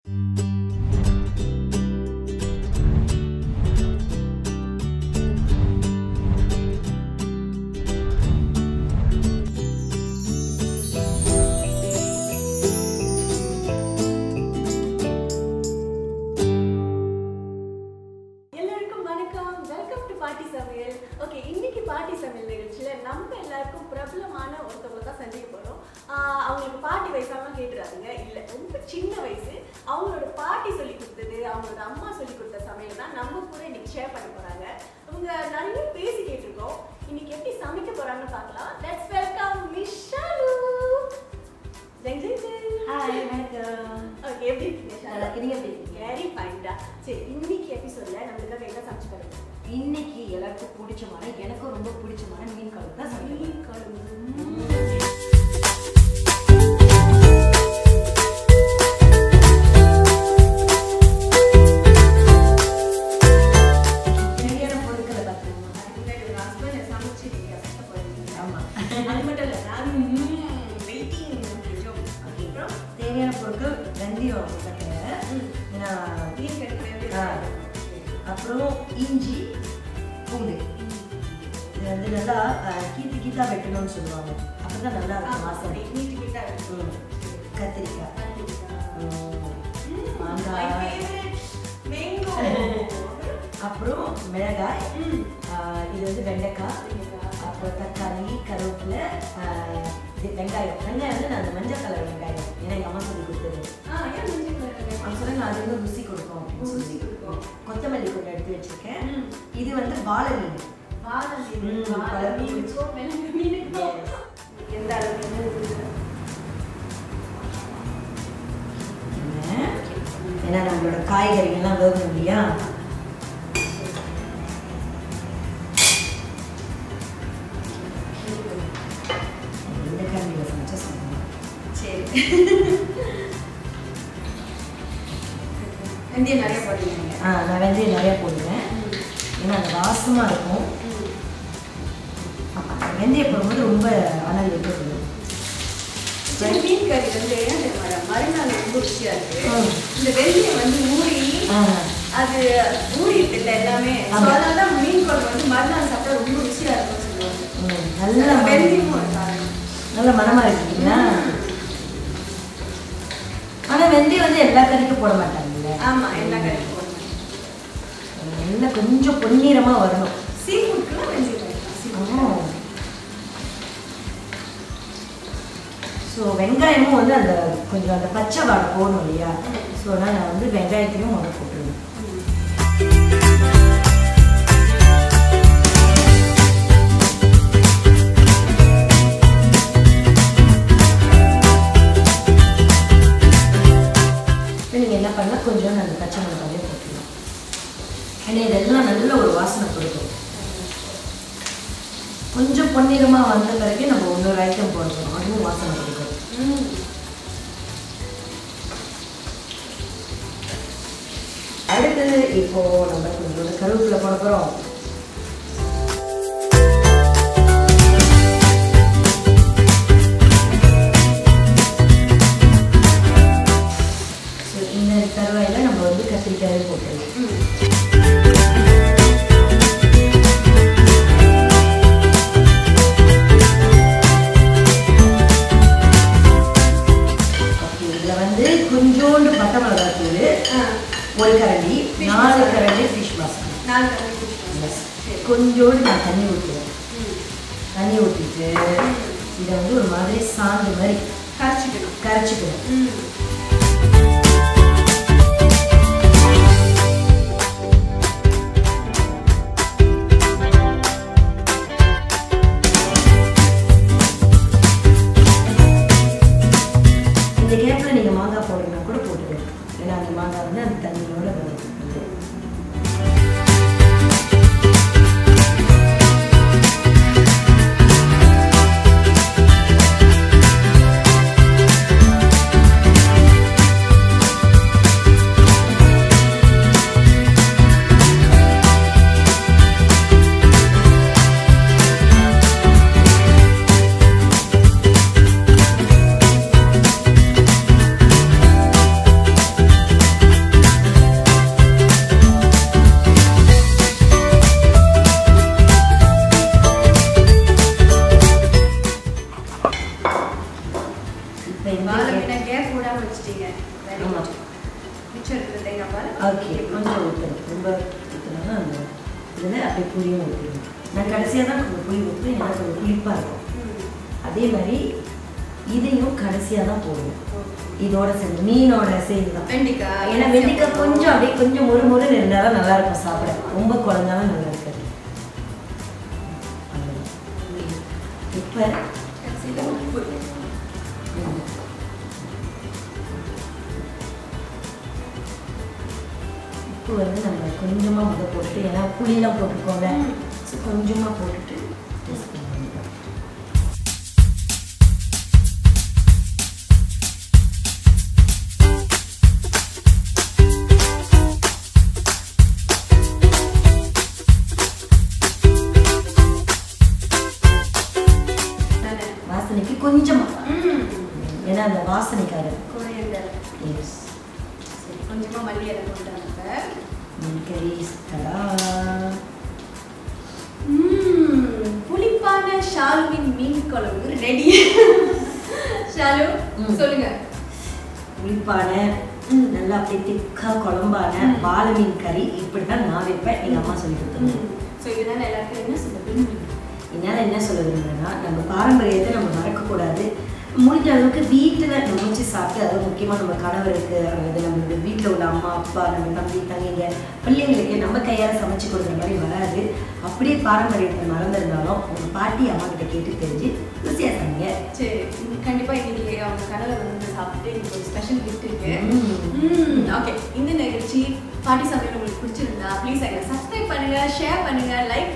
Let's welcome Miss Shalu. Hi, okay, very fine. இன்னைக்கு எபிசோட்ல நமக்கு என்ன சமைச்சு தரணும்? இன்னைக்கு எல்லாருக்கும் பிடிச்சமான எனக்கு ரொம்ப பிடிச்சமான மீன் குழம்பு தான் மீன் குழம்பு. அப்புறம் இஞ்சி பூண்டு இது வந்து நல்லா கீத்தா வெட்டணும்னு சொல்லுவாங்க. அப்பதான் நல்லா இருக்கும் வாசனை. கத்திரிக்காய், மாங்காய், அப்புறம் மிளகாய், இது வந்து வெண்டைக்காய், அப்புறம் தக்காளி, கருவேப்பிலை, வெங்காயம். வெங்காயம் வந்து நான் அந்த மஞ்சள் கலர் வெங்காயம், ஏன்னா எங்கள் அம்மா சொல்லி கொடுத்தது. அவங்க சொல்ல நான் அது வந்து ருசி கொடுக்கும். கொத்தமல்லி கொஞ்சம் எடுத்து வச்சிருக்கேன். இது வந்து வாழை மீன். எந்த அளவுக்கு ஏன்னா நம்மளோட காய்கறிகள்லாம் வேகணும் இல்லையா? இந்த கரண்டியில் சமைச்சா சொல்லுங்க. சரி, வெந்தயம் நிறைய போடுவீங்க? நான் வெந்தயம் நிறைய போடுவேன், ஏன்னா அது வாசமாக இருக்கும். வெந்தயம் போடும்போது ரொம்ப அனல் இருக்குது. மீன் கறி வந்து மறுநாள் ரொம்ப ருசியா இருக்கு. இந்த வெந்தயம் வந்து ஊறி அது ஊறிட்டு இல்லை எல்லாமே, அதனாலதான் மீன் குழம்பு வந்து மறுநாள் சாப்பிட்டா ரொம்ப ருசியா இருக்கும்னு சொல்லுவாங்க. நல்லா வெந்தயமும் நல்ல மனமா இருக்குங்களா? ஆனா வெந்தயம் வந்து எல்லா கறிக்கும் போட மாட்டாங்கல்ல? ஆமா, எல்லா கறிக்கும் போட மாட்டாங்க. எல்லாம் கொஞ்சம் பொன்னிறமா வரணும். சீ ஃபுட்க்குலாம் வெந்தயம் போடலாம். ஸோ வெங்காயமும் வந்து அந்த கொஞ்சம் அந்த பச்சை வாடை போகணும் இல்லையா? ஸோ நான் வந்து வெங்காயத்தையும் முதல் போட்டுருவேன். நீங்கள் என்ன பண்ணலாம், கொஞ்சம் அந்த பச்சை மிளகாயே போட்டுருவோம். ஏன்னா இதெல்லாம் நல்ல ஒரு வாசனை கொடுக்கும். கொஞ்சம் பொன்னிறமாக வந்த பிறகு நம்ம இன்னொரு ஐட்டம் போடுறோம், அதுவும் வாசனை கொடுக்கும். அடுத்தது இப்போ நம்ம கொஞ்சம் கருவேப்பிலை போட போகிறோம். ஸோ இந்த கருவாயில் நம்ம வந்து கத்திரிக்காயை போட்டுருவோம். கொஞ்சோண்டு பட்டை மிளகாய் தூள், ஒரு கரண்டி, 4 கரண்டி ஃபிஷ் மசாலா, கொஞ்சோண்டு நான் தண்ணி ஊற்றுவேன். தண்ணி ஊற்றிட்டு இதை வந்து ஒரு மாதிரி சாந்து மாதிரி கரைச்சிக்கணும். இந்த கேப்பில் நீங்கள் மாங்காய் போடுறதுனா கூட போட்டுருங்க, ஏன்னா அந்த மாங்காய் வந்து அந்த தண்ணியோட வரும். வச்சிட்டீங்க. Very good. மிச்சம் இருக்கிற தேங்காய் பால் ஓகே கொஞ்சம் ஊற்றணும். ரொம்ப ஊற்றினோம்னா அந்த இதில் அப்படியே புளியும் ஊற்றிடும். நான் கடைசியாக தான் கொஞ்சம் புளி ஊற்றி எனக்கு கொஞ்சம் புளிப்பாக இருக்கும். அதே மாதிரி இதையும் கடைசியாக தான் போடுவோம். இதோட சேர்ந்து மீனோட சேர்ந்து தான் வெண்டிக்காய். ஏன்னா வெண்டிக்காய் கொஞ்சம் அப்படியே கொஞ்சம் முறு இருந்தால் தான் நல்லா இருக்கும் சாப்பிட. ரொம்ப குழந்தாலும் நல்லா இருக்காது. இப்போ உப்பு வந்து நம்ம கொஞ்சமாக முதல் போட்டுட்டு ஏன்னா புளியெல்லாம் போட்டுருக்கோங்க. ஸோ கொஞ்சமாக போட்டுட்டு டேஸ்ட் பண்ணுவோம். வாசனைக்கு கொஞ்சமாக ஏன்னா அந்த வாசனைக்காக கொஞ்சமாக மல்லி இலை போட்டாங்க. புளிப்பான ஷாலுவின் மீன் குழம்பு ரெடி. ஷாலு சொல்லுங்க. புளிப்பான நல்லா அப்படியே திக்கா குழம்பான வாழை மீன் கறி இப்படிதான் நான் வைப்பேன். எங்கள் அம்மா சொல்லி கொடுத்தாங்க. ஸோ இதனால எல்லாருக்கும் என்ன சொல்ல விரும்புறீங்க? என்னால் என்ன சொல்ல விரும்புகிறேன்னா நம்ம பாரம்பரியத்தை நம்ம மறக்கக்கூடாது. முடிஞ்ச அளவுக்கு வீட்டில் நம்ம வச்சு சாப்பிட்டு அது முக்கியமாக நம்ம கணவருக்கு அல்லது நம்மளுடைய வீட்டில் உள்ள அம்மா அப்பா நம்ம தம்பி தங்கிங்க பிள்ளைங்களுக்கு நம்ம கையால் சமைச்சு கொடுக்குற மாதிரி வராது. அப்படியே பாரம்பரியத்தை மறந்துருந்தாலும் உங்கள் பாட்டி அம்மா கிட்ட கேட்டு தெரிஞ்சு ருசியாக சாப்பிடுங்க. சரி கண்டிப்பாக இன்னைக்கு அவங்க கணவர் வந்து சாப்பிட்டு எனக்கு ஒரு ஸ்பெஷல் கிஃப்ட் இருக்கு. ஓகே இந்த நிகழ்ச்சி பாட்டி சமையல் உங்களுக்கு பிடிச்சிருந்தா ப்ளீஸ் எங்களை சப்ஸ்கிரைப் பண்ணுங்க, ஷேர் பண்ணுங்க, லைக்